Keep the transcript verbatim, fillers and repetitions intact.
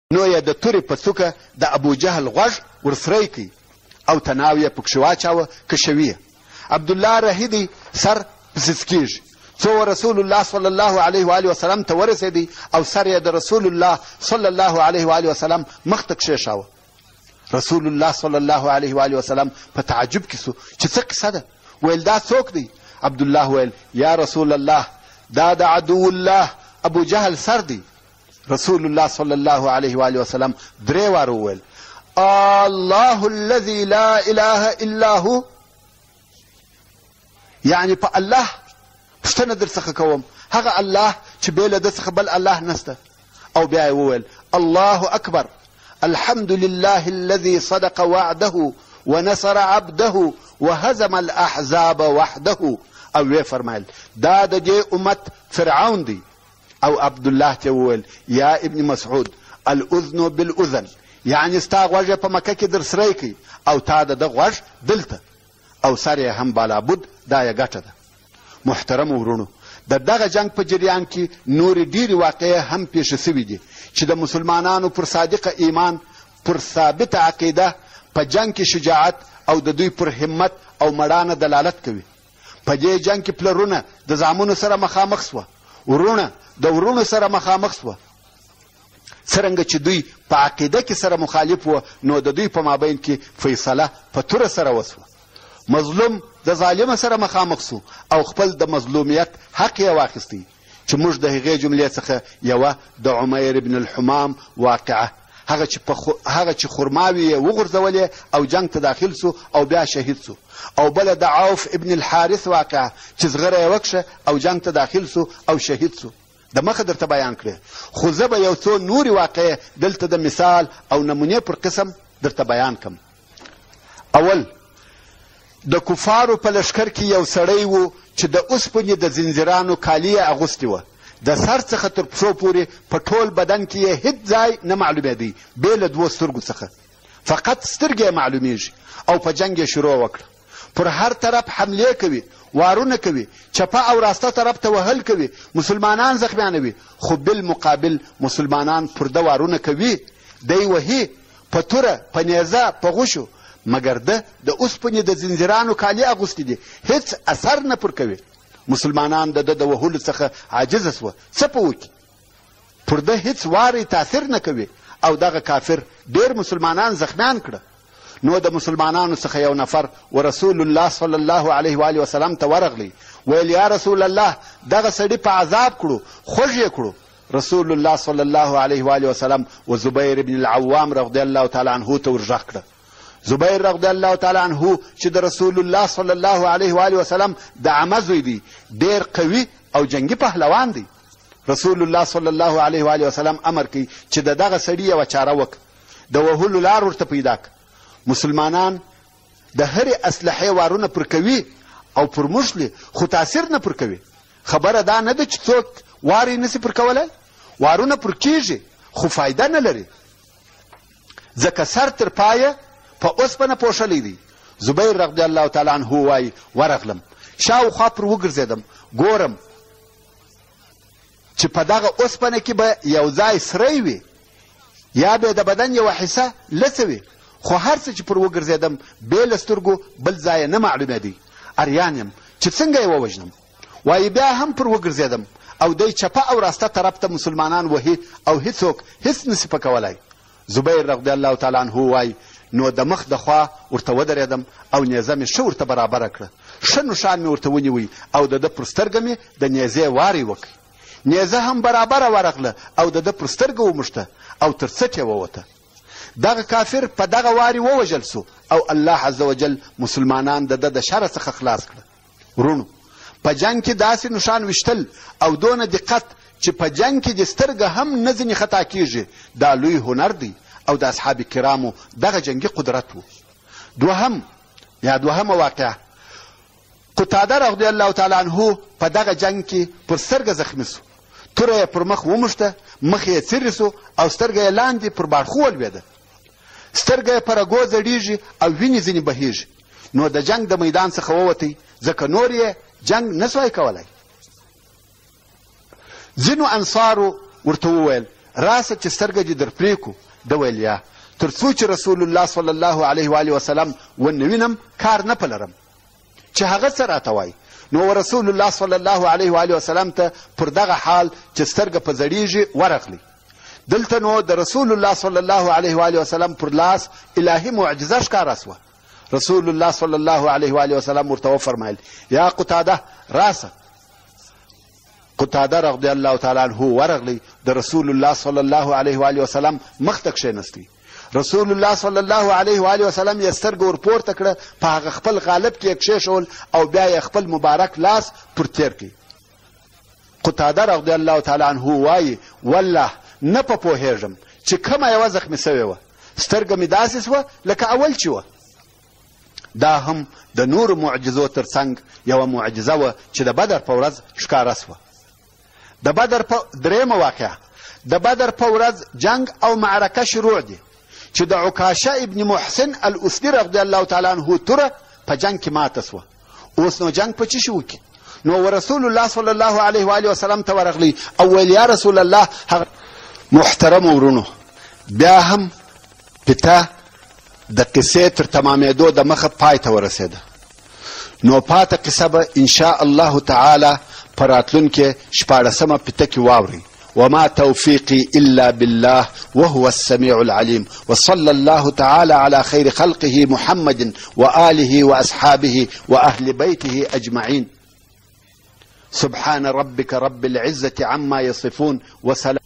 نو یې د تورې په څوکه د ابوجهل غوږ ورسری کړي او تناو یې پکښې واچاوه کشوي. عبدالله رهیدی سر پسې کېږي څو رسول الله صلی الله علیه و آله وسلم ته ورسېدی او سر یې د رسول الله صلی الله علیه و آله وسلم مخ ته کښېښاوه. رسول الله صلی الله علیه و آله وسلم په تعجب کې سو چې څه قصه ده. ویل دا څوک دی؟ عبدالله ویل یا رسول الله دا د عدو الله ابو جهل سر دی. رسول الله صلی الله علیه و آله وسلم درې واره وویل الله الذي لا اله الا هو، یعنی په الله پوښتنه در څخه کوم، هغه الله چې بې له ده څخه بل الله نسته. او بیا یې وویل الله اکبر الحمد لله الذي صدق وعده ونصر عبده وهزم الاحزاب وحده. او وی فرمایل دا د دې امت فرعون دی. او عبدالله ته وویل یا ابن مسعود الاذن بالاذن، یعنی ستا غوږ په مکه کې در سری کوي او تا د ده غوږ دلته، او سر یې هم بالابود. دا یې ګټه ده. محترمو ورونو، د دغه جنگ په جریان کې نورې ډېرې واقعې هم پیښې سوي دي چې د مسلمانانو پر صادقه ایمان، پر ثابته عقیده، په جنگ کې شجاعت او د دوی پر همت او مړانه دلالت کوي. په دې جنگ کې پلرونه د زامنو سره مخامخ سوه، ورونه د ورونو سره مخامخ سوه. څرنګه چې دوی په عقیده کې سره مخالف وه، نو د دوی په مابین کې فیصله په توره سره وسوه. مظلوم د ظالمه سره مخامخ سو او خپل د مظلومیت حق یې واخیستی، چې موږ د هغې جملې څخه یوه د عمیر بن الحمام واقعه، هغه چې هغه چې خرماوي یې وغورځولې او جنگ ته داخل سو او بیا شهید سو، او بله د عوف ابن الحارث واقعه چې زغره یې وکشه او جنگ ته داخل سو او شهید سو. د مخه درته بیان کړې، خو زه به یو څو نورې واقعې دلته د مثال او نمونې پر قسم درته بیان کم. اول، د کفارو په لښکر کې یو سړی و چې د اوسپنې د زنځیرانو کالي یې اغوستې وه، د سر څخه تر پښو پورې په ټول بدن کې یې هېڅ ځای نه معلومېدی بې له دوو سترګو څخه، فقط سترګې یې معلومیږي. او په جنګ یې شروع وکړه. پر هر طرف حملې کوي، وارونه کوي، چپه او راسته طرف ته وهل کوي، مسلمانان زخمیانوي، خو بالمقابل مسلمانان پر ده وارونه کوي، دی وهي په توره، په نیزه، په غوشو، مګر ده د اوسپنې د زنځیرانو کالي اغوستي دي، هېڅ اثر نه پر کوي. مسلمانان د ده د وهلو څخه عاجزه سوه، څه په وکړي؟ پر ده هېڅ واری تاثیر نه کوي او دغه کافر ډېر مسلمانان زخمیان کړه. نو د مسلمانانو څخه یو نفر و رسول الله صلی الله علیه و آله وسلم ته ورغلی، ویل یا رسول الله دغه سړي په عذاب کړو، خوږ یې کړو. رسول الله صلی الله علیه و آله وسلم و زبیر بن العوام رضی الله تعالی عنه ته ورغږ کړه. زبیر رضی الله تعالی عنه چې د رسول الله صلی الله علیه و آله وسلم د عمه زوی دی، ډېر قوي او جنگي پهلوان دی. رسول الله صلی الله علیه و آله وسلم امر کوي چې د دغه سړي یوه چاره وکړه، د وهلو لار ورته پیدا کړه. مسلمانان د هرې اسلحې وارونه پر کوي او پر موږ خو تاثیر نه پر کوي. خبره دا نه ده چې څوک وار یې نسي پر کولی، وارونه پر کیږي خو فایده نه لري، ځکه سر تر پایه په اوسپنه پوښلی دی. زبیر رضی الله تعالی عنه وایي ورغلم، شاوخوا پر وګرځېدم، ګورم چې په دغه اوسپنه کې به یو ځای سری وي یا به د بدن یوه حصه لڅه وي، خو هر څه چې پر وګرځېدم بې له سترګو بل ځای نه معلومېدی. اریان یم چې څنګه یې ووژنم. وایي بیا هم پر وګرځېدم او دی چپه او راسته طرف ته مسلمانان وهي او هیڅوک هیڅ نسي پکولی. زبیر رضی الله تعالی عنه وایي نو د مخ د خوا ورته ودرېدم او نیزه مې ښه ورته برابره کړه، ښه نوښان مې ورته ونیوی او د ده پر سترګه مې د نیزې واری وکړ. نیزه هم برابره ورغله او د ده پر سترګه وموښته او تر څټ یې ووته. دغه کافر په دغه واري ووژل سو او الله عز وجل مسلمانان د ده د شر څخه خلاص کړه. ورونو، په جنگ کې داسې نوښان ویشتل او دونه دقت چې په جنگ کې د سترګه هم نه ځینې خطا کیږي، دا لوی هنر دی او د اصحاب کرامو دغه جنگي قدرت و. دوهم یا دوهمه واقعه، قتاده رضی الله تعالی عنه په دغه جنگ کې پر سترګه زخمي سو، توره یې پر مخ وموښته، مخ یې څیرې سو او سترګه یې لاندې پر باړخو ولوېده، سترګه یې په رګو زړیږي او وینې ځینې بهیږي. نو د جنگ د میدان څخه ووتی، ځکه نور یې جنگ نه سوای کولی. ځینو انصارو ورته وویل راسه چې سترګه دې در پرې کو د ویل یا تر څو چې رسول الله صلی الله علیه و آله وسلم ونه وینم کار نه پلرم چې هغه څه راته وایي. نو رسول الله صلی الله علیه و آله وسلم ته پر دغه حال چې سترګه په زړیږي ورغلی. دلته نو د رسول الله صلی الله علیه و آله وسلم پر لاس الهي معجزه ښکاره سوه. رسول الله صلی الله علیه و آله وسلم ورته وفرمایل یا قتاده راسه. قتاده رضی الله تعالی عنه ورغلی د رسول الله صلی الله علیه و آله وسلم مخ ته کښېنستی. رسول الله صلی الله علیه و آله وسلم یې سترګه ورپورته کړه، په هغه خپل غالب کې یې کښېښول او بیا یې خپل مبارک لاس پر تېر کړي. قتاده رضی الله تعالی عنه وایي والله نه په پوهېږم چې کومه یوه زخمي سوې وه، سترګه مې داسې سوه لکه اول چې وه. دا هم د نورو معجزو تر څنګ یوه معجزه وه چې د بدر په ورځ ښکاره سوه. د بدر په درېیمه واقعه د بدر په ورځ جنگ او معرکه شروع دي چې د عکاشه ابن محسن الاسدي رضی الله تعالی عنه توره په جنگ کې ماته سوه. اوس نو جنگ په څه شي وکړي؟ نو رسول الله صلی الله علیه و آله وسلم ته ورغلی او ویل یا رسول الله. محترم ورونو، بیا هم پته د قصې تر تمامېدو د مخه پای ته ورسېده. نو پاته قصه به انشاء الله تعالی په راتلونکې شپاړسمه پته کې واورئ. وما توفيقي إلا بالله وهو السميع العليم، وصلى الله تعالى على خير خلقه محمد وآله وأصحابه وأهل بيته أجمعين. سبحان ربك رب العزة عما يصفون وسلام